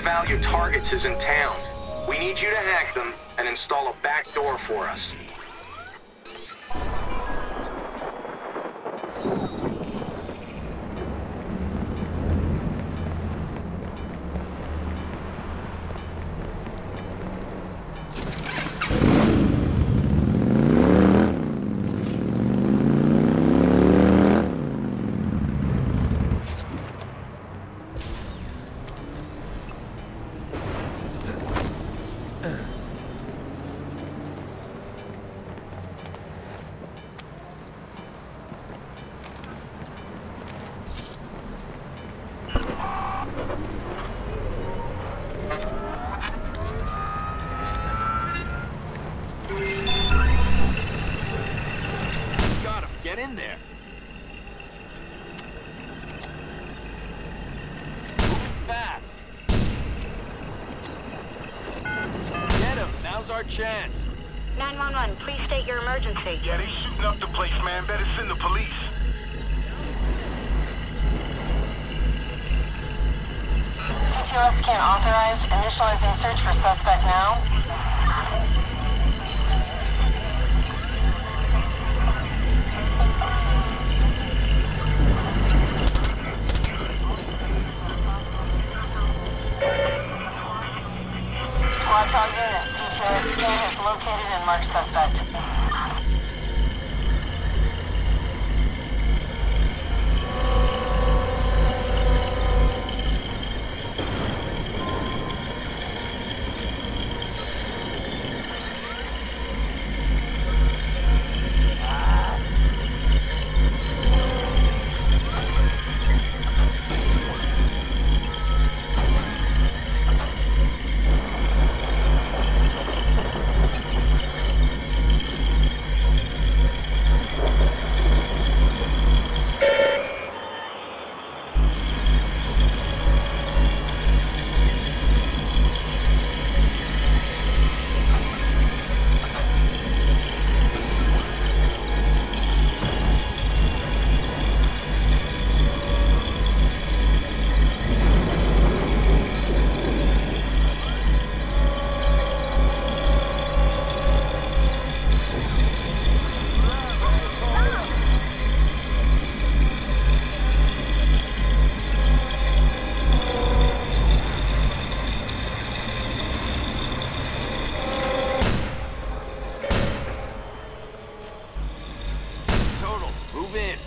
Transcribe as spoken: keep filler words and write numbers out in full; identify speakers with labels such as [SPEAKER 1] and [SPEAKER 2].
[SPEAKER 1] high-value targets is in town. We need you to hack them and install a back door for us.
[SPEAKER 2] Get in there. Moving fast. Get him. Now's our chance.
[SPEAKER 3] nine one one, please state your emergency.
[SPEAKER 4] Yeah, they shooting up the place, man. Better send the police.
[SPEAKER 3] T two S can't authorize. Initializing search for suspect now. Squad dog unit, T two S scan has located and marked suspect.
[SPEAKER 2] Move in.